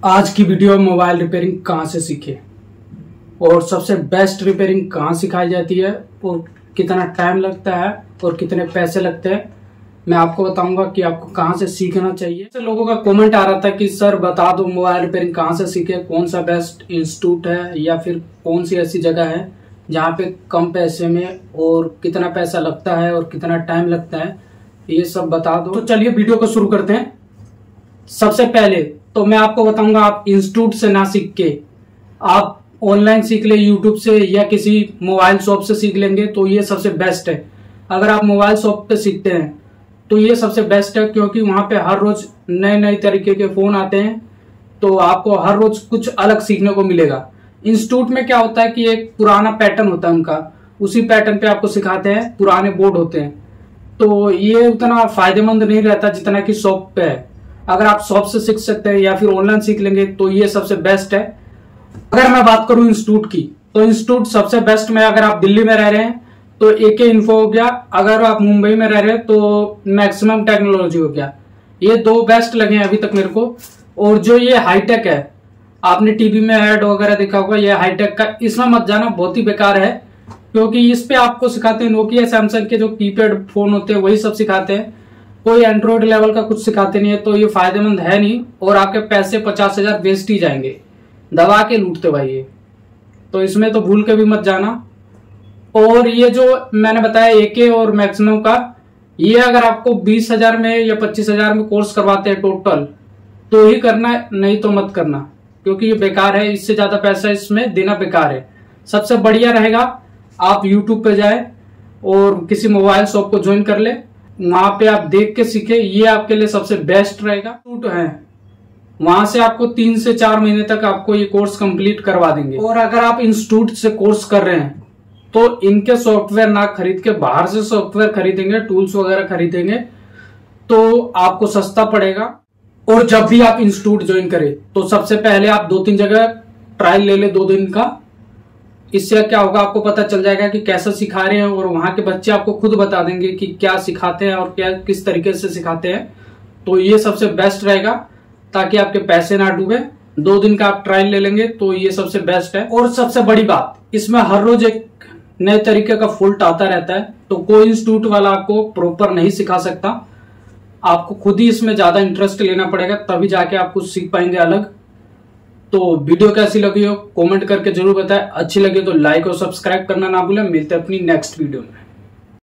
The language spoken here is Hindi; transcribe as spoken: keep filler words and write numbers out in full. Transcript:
आज की वीडियो में मोबाइल रिपेयरिंग कहाँ से सीखे और सबसे बेस्ट रिपेयरिंग कहाँ सिखाई जाती है और कितना टाइम लगता है और कितने पैसे लगते हैं, मैं आपको बताऊंगा कि आपको कहाँ से सीखना चाहिए। तो लोगों का कमेंट आ रहा था कि सर बता दो मोबाइल रिपेयरिंग कहाँ से सीखे, कौन सा बेस्ट इंस्टीट्यूट है या फिर कौन सी ऐसी जगह है जहाँ पे कम पैसे में और कितना पैसा लगता है और कितना टाइम लगता है, ये सब बता दो। तो चलिए वीडियो को शुरू करते हैं। सबसे पहले तो मैं आपको बताऊंगा, आप इंस्टीट्यूट से ना सीख के आप ऑनलाइन सीख ले, यूट्यूब से या किसी मोबाइल शॉप से सीख लेंगे तो ये सबसे बेस्ट है। अगर आप मोबाइल शॉप पे सीखते हैं तो ये सबसे बेस्ट है, क्योंकि वहां पे हर रोज नए नए तरीके के फोन आते हैं तो आपको हर रोज कुछ अलग सीखने को मिलेगा। इंस्टीट्यूट में क्या होता है कि एक पुराना पैटर्न होता है उनका, उसी पैटर्न पे आपको सिखाते हैं, पुराने बोर्ड होते हैं, तो ये उतना फायदेमंद नहीं रहता जितना कि शॉप पे है। अगर आप शॉप से सीख सकते हैं या फिर ऑनलाइन सीख लेंगे तो ये सबसे बेस्ट है। अगर मैं बात करूं इंस्टीट्यूट की, तो इंस्टीट्यूट सबसे बेस्ट में, अगर आप दिल्ली में रह रहे हैं तो एके इन्फो हो गया, अगर आप मुंबई में रह रहे हैं तो मैक्सिमम टेक्नोलॉजी हो गया। ये दो बेस्ट लगे हैं अभी तक मेरे को। और जो ये हाईटेक है, आपने टीवी में ऐड वगैरह देखा होगा, ये हाईटेक का, इसमें मत जाना, बहुत ही बेकार है, क्योंकि इस पे आपको सिखाते हैं नोकिया सैमसंग के जो कीपैड फोन होते हैं वही सब सिखाते हैं, कोई एंड्रॉइड लेवल का कुछ सिखाते नहीं है, तो ये फायदेमंद है नहीं और आपके पैसे पचास हजार वेस्ट ही जाएंगे, दबा के लूटते भाई ये, तो इसमें तो भूल के भी मत जाना। और ये जो मैंने बताया एके और मैक्सिमम का, ये अगर आपको बीस हजार में या पच्चीस हजार में कोर्स करवाते हैं टोटल तो ही करना है, नहीं तो मत करना, क्योंकि ये बेकार है, इससे ज्यादा पैसा इसमें देना बेकार है। सबसे बढ़िया रहेगा आप यूट्यूब पे जाए और किसी मोबाइल शॉप को ज्वाइन कर ले, वहां पे आप देख के सीखे, ये आपके लिए सबसे बेस्ट रहेगा। इंस्टीट्यूट है, वहां से आपको तीन से चार महीने तक आपको ये कोर्स कंप्लीट करवा देंगे। और अगर आप इंस्टीट्यूट से कोर्स कर रहे हैं तो इनके सॉफ्टवेयर ना खरीद के बाहर से सॉफ्टवेयर खरीदेंगे, टूल्स वगैरह खरीदेंगे तो आपको सस्ता पड़ेगा। और जब भी आप इंस्टीट्यूट ज्वाइन करें तो सबसे पहले आप दो तीन जगह ट्रायल ले ले दो दिन का। इससे क्या होगा, आपको पता चल जाएगा कि कैसा सिखा रहे हैं और वहां के बच्चे आपको खुद बता देंगे कि क्या सिखाते हैं और क्या किस तरीके से सिखाते हैं, तो ये सबसे बेस्ट रहेगा ताकि आपके पैसे ना डूबे। दो दिन का आप ट्रायल ले लेंगे तो ये सबसे बेस्ट है। और सबसे बड़ी बात, इसमें हर रोज एक नए तरीके का फॉल्ट आता रहता है, तो कोई इंस्टीट्यूट वाला आपको प्रॉपर नहीं सिखा सकता, आपको खुद ही इसमें ज्यादा इंटरेस्ट लेना पड़ेगा, तभी जाके आप कुछ सीख पाएंगे अलग। तो वीडियो कैसी लगी हो कमेंट करके जरूर बताएं, अच्छी लगी तो लाइक और सब्सक्राइब करना ना भूलें। मिलते हैं अपनी नेक्स्ट वीडियो में।